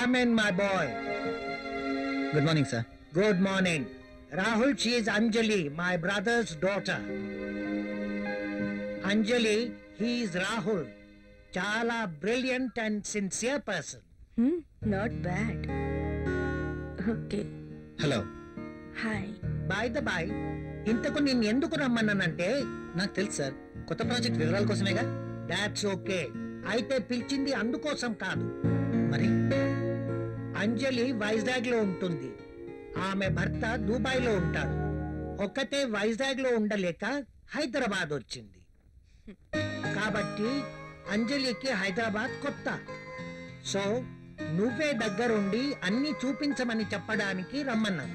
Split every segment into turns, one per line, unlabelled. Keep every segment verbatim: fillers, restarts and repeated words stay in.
Come in, my boy.
Good morning, sir.
Good morning. Rahul, she is Anjali, my brother's daughter. Anjali, he is Rahul. Chala brilliant and sincere person.
Hmm, not bad. Okay.
Hello.
Hi.
By the by, ఇంతకు నిన్ను ఎందుకు రమ్మన్నానంటే
నాకు తెలుసు sir, కొత్త project వివరాల కోసమేగా.
That's okay. అయితే పిలిచింది అందుకోసం కాదు.
మరి
అంజలి వైజాగ్ లో ఉంటుంది, ఆమె భర్త దుబాయ్ లో ఉంటాడు. ఒక్కతే వైజాగ్ లో ఉండలేక హైదరాబాద్ వచ్చింది. కాబట్టి అంజలికి హైదరాబాద్ కొత్త. సో నువ్వే దగ్గరుండి అన్ని చూపించమని చెప్పడానికి రమ్మన్నాను.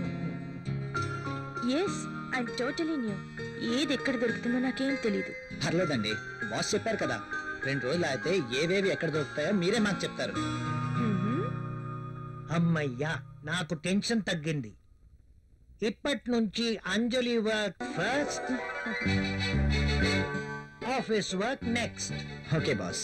Yes, I totally knew. ఏది ఎక్కడ దొరుకుతుందో నాకేం తెలీదు.
పర్లేదండి, బాస్ చెప్పారు కదా, రెండు రోజులు అయితే ఏవేవి ఎక్కడ దొరుకుతాయో మీరే మాకు చెప్తారు.
అమ్మయ్యా, నాకు టెన్షన్ తగ్గింది. ఇప్పటి నుంచి Anjali work first, office work next.
Okay boss.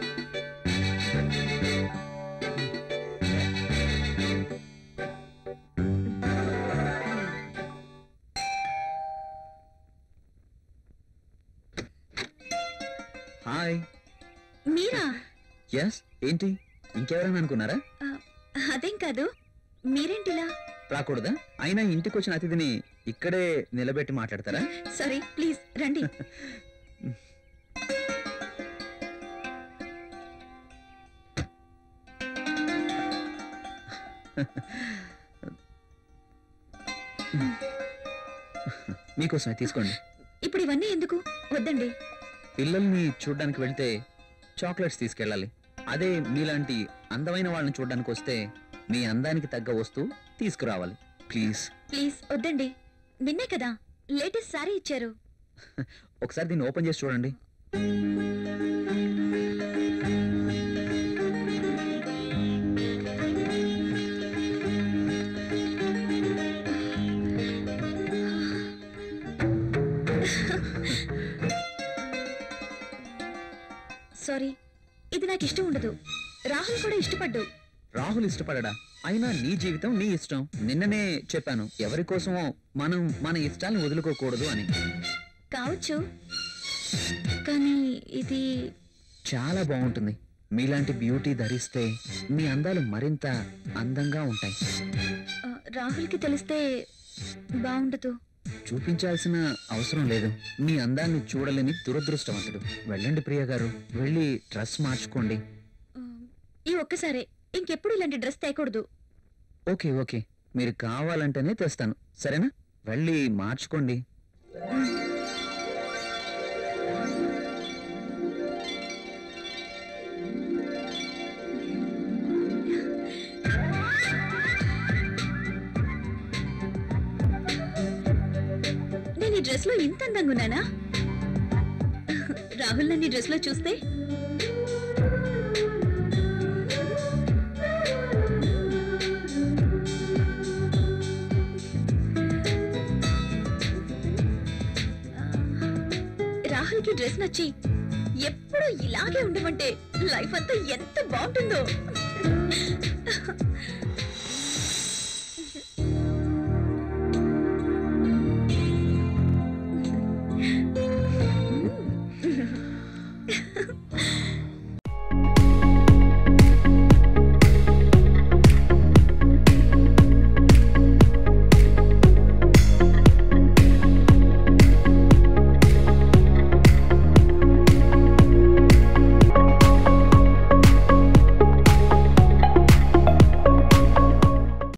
Hi.
మీరా?
ఎస్. ఏంటి, ఇంకెవరైనా అనుకున్నారా?
అదేం కాదు, మీరేంటిలా?
రాకూడదా? అయినా ఇంటికి వచ్చిన అతిథిని ఇక్కడే నిలబెట్టి మాట్లాడతారా?
సారీ, ప్లీజ్ రండి.
మీకోసమే తీసుకోండి.
ఇప్పుడు ఇవన్నీ ఎందుకు? వద్దండి.
పిల్లల్ని చూడ్డానికి వెళ్తే చాక్లెట్స్ తీసుకెళ్ళాలి. అదే మీలాంటి అందమైన వాళ్ళని చూడడానికి వస్తే మీ అందానికి తగ్గ వస్తువు తీసుకురావాలి. ప్లీజ్
ప్లీజ్ వద్దండి. నిన్నే కదా లేటెస్ట్ సారీ ఇచ్చారు.
ఒకసారి దీన్ని ఓపెన్ చేసి చూడండి.
సారీ, ఇది నాకు ఇష్టం ఉండదు. రాహుల్ కూడా ఇష్టపడ్డు.
రాహుల్ ఇష్టపడడా? అయినా నీ జీవితం నీ ఇష్టం. నిన్ననే చెప్పాను, ఎవరి కోసమో మనం మన ఇష్టాలను వదులుకోకూడదు అని.
కావచ్చు, కానీ ఇది
చాలా బాగుంటుంది. మీలాంటి బ్యూటీ ధరిస్తే మీ అందాలు మరింత అందంగా ఉంటాయి.
రాహుల్కి తెలిస్తే బాగుండదు.
చూపించాల్సిన అవసరం లేదు. మీ అందాన్ని చూడలేని దురదృష్టవంతుడు. వెళ్ళండి ప్రియ గారు, వెళ్ళి డ్రెస్ మార్చుకోండి.
ఈ ఒక్కసారే, ఇంకెప్పుడు ఇలాంటి డ్రెస్ తేకూడదు.
ఓకే ఓకే, మీరు కావాలంటేనే తెస్తాను, సరేనా? వెళ్ళి మార్చుకోండి.
నేను ఈ డ్రెస్ లో ఇంత అందంగా ఉన్నానా? రాహుల్ నన్ను ఈ డ్రెస్ లో చూస్తే రాహుల్ కి డ్రెస్ నచ్చి ఎప్పుడు ఇలాగే ఉండమంటే లైఫ్ అంతా ఎంత బాగుంటుందో.